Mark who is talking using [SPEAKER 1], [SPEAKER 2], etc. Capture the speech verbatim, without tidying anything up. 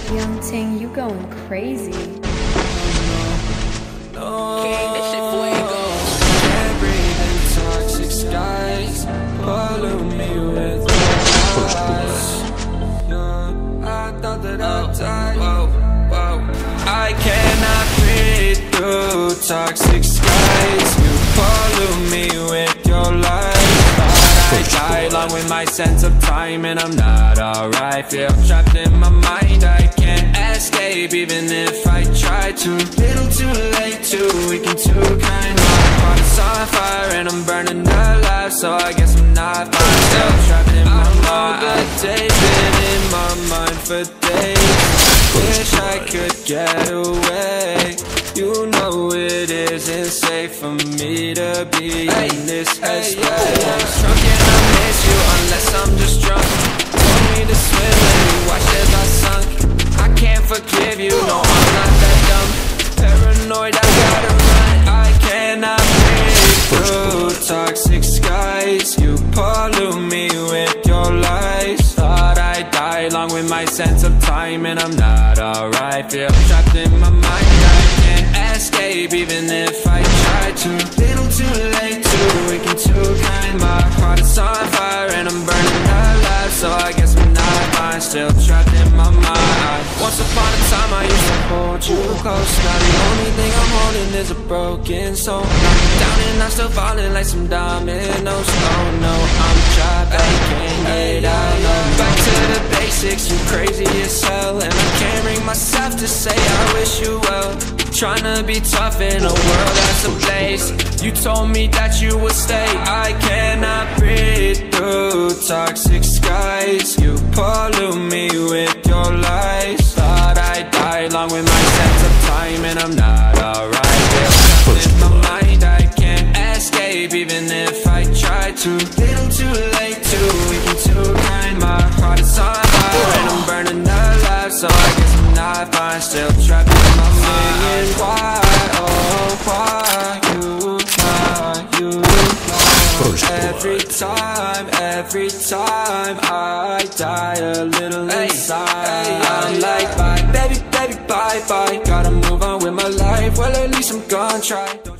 [SPEAKER 1] Young Ting, you going crazy.
[SPEAKER 2] No, King, this shit fuego. Can't breathe in toxic skies. Pollute me with your eyes. Yeah, I thought that I'd die. Whoa, whoa. I cannot breathe through toxic skies. You pollute me with your lies. I die along with my sense of time, and I'm not alright. Feel trapped in my mind, I can't escape even if I try to. Little too late, too weak and too kind. My heart is on fire and I'm burning alive, so I guess I'm not fine. Still trapped in my mind, I've been in my mind for days. Wish I could get away. You know it isn't safe for me to be hey, in this headspace. Hey, yeah. Drunk and I miss you unless I'm just drunk. Told me to swim and you watched as I sunk. I can't forgive you, no I'm not that dumb. Paranoid, I gotta run. I cannot breathe through toxic skies. You pollute me with your lies. Thought I'd die along with my sense of time, and I'm not alright. Feel trapped in my mind, I can't escape even if I try to. Little too late, too weak and too kind. My heart is on fire and I'm burning alive, so I guess I'm not fine. Still trapped in my mind. Once upon a time I used to hold you close. Now the only thing I'm holding is a broken soul. Knock me down and I'm still falling like some dominoes. Oh no, I'm trapped, I can't get out. No. Back to the basics, you crazy as hell, and I can't bring myself to say I wish you well. Tryna be tough in a world that's ablaze. You told me that you would stay. I cannot breathe through toxic skies. You pollute me with your lies. Thought I'd die along with my sense of time, and I'm not alright. Trapped in my mind, I can't escape even if I try to. Little too late, too weak and too kind. My heart is on fire and I'm burning alive, so I guess I'm not fine. Still trapped in my mind. Why, oh why you, why you lie? Every time, every time I die a little inside. Hey, I'm like bye, baby, baby, bye, bye. Gotta move on with my life, well at least I'm gonna try.